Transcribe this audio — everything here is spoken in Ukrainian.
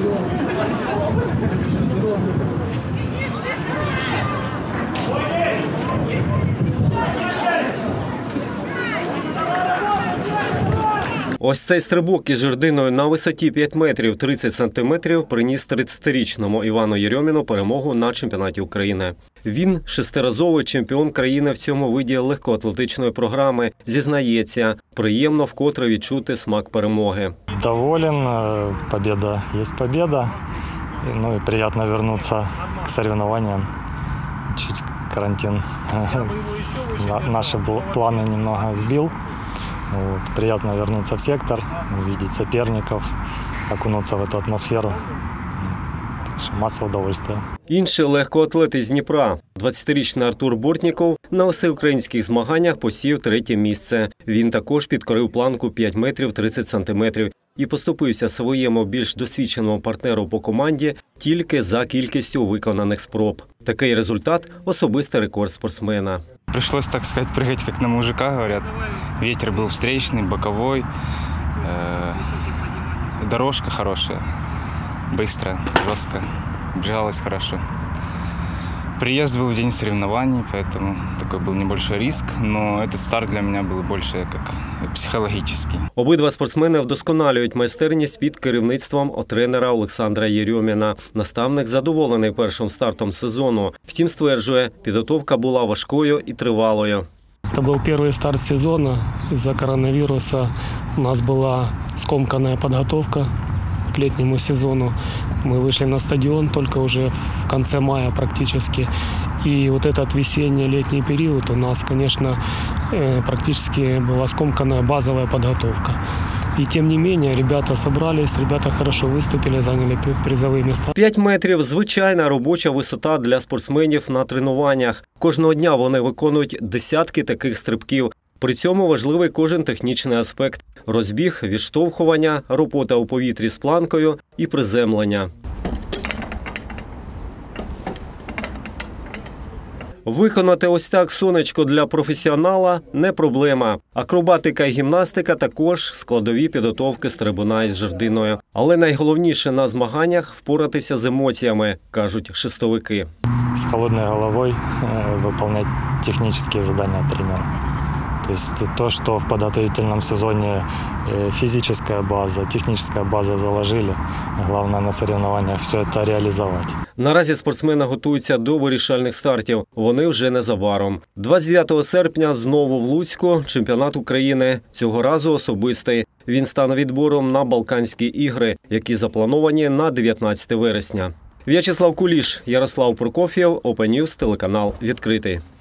Ось цей стрибок із жердиною на висоті 5 метрів 30 сантиметрів приніс 30-річному Івану Єрьоміну перемогу на чемпіонаті України. Він – шестиразовий чемпіон країни в цьому виді легкоатлетичної програми. Зізнається, приємно вкотре відчути смак перемоги. Доволен, победа є победа. Ну і приємно повернутися к соревнованиям. Чуть карантин наші плани немного збив. Вот. Приятно вернуться в сектор, увидеть соперников, окунуться в эту атмосферу. Так що маса удовольствия. Інший легкоатлет із Дніпра, 20-річний Артур Бортніков, на всеукраїнських змаганнях посів 3-те місце. Він також підкорив планку 5 метрів 30 сантиметрів і поступився своєму більш досвідченому партнеру по команді тільки за кількістю виконаних спроб. Такий результат – особистий рекорд спортсмена. Пришлось, так сказать, прыгать как на мужика, говорят. Ветер был встречный, боковой, дорожка хорошая, быстро, жестко, бежалось хорошо. Приезд был в день соревнований, поэтому такой был небольшой риск, но этот старт для меня был больше как психологический. Обидва спортсмени вдосконалюють майстерність під керівництвом тренера Олександра Єрьоміна. Наставник задоволений першим стартом сезону. Втім, стверджує, підготовка була важкою і тривалою. Это был первый старт сезона. Из-за коронавируса у нас была скомканная подготовка к летнему сезону. Мы вышли на стадион только уже в конце мая практически. И вот этот весенний-летний период у нас, конечно, практически была скомканная базовая подготовка. И тем не менее, ребята собрались, ребята хорошо выступили, заняли призовые места. 5 метрів – звичайна робоча висота для спортсменів на тренуваннях. Кожного дня вони виконують десятки таких стрибків. При цьому важливий кожен технічний аспект – розбіг, відштовхування, робота у повітрі з планкою і приземлення. Виконати ось так сонечко для професіонала – не проблема. Акробатика і гімнастика – також складові підготовки стрибуна із жердиною. Але найголовніше на змаганнях – впоратися з емоціями, кажуть шестовики. З холодною головою виконувати технічні завдання тренера. То есть то, что в подготовительном сезоне физическая база, техническая база заложили, главное на соревнованиях все это реализовать. Наразі спортсмени готуються до вирішальних стартів. Вони вже незабаром. 29 серпня знову в Луцьку чемпіонат України. Цього разу особистий. Він стане відбором на Балканські ігри, які заплановані на 19 вересня. В'ячеслав Куліш, Ярослав Прокоф'єв, Open News, телеканал «Відкритий».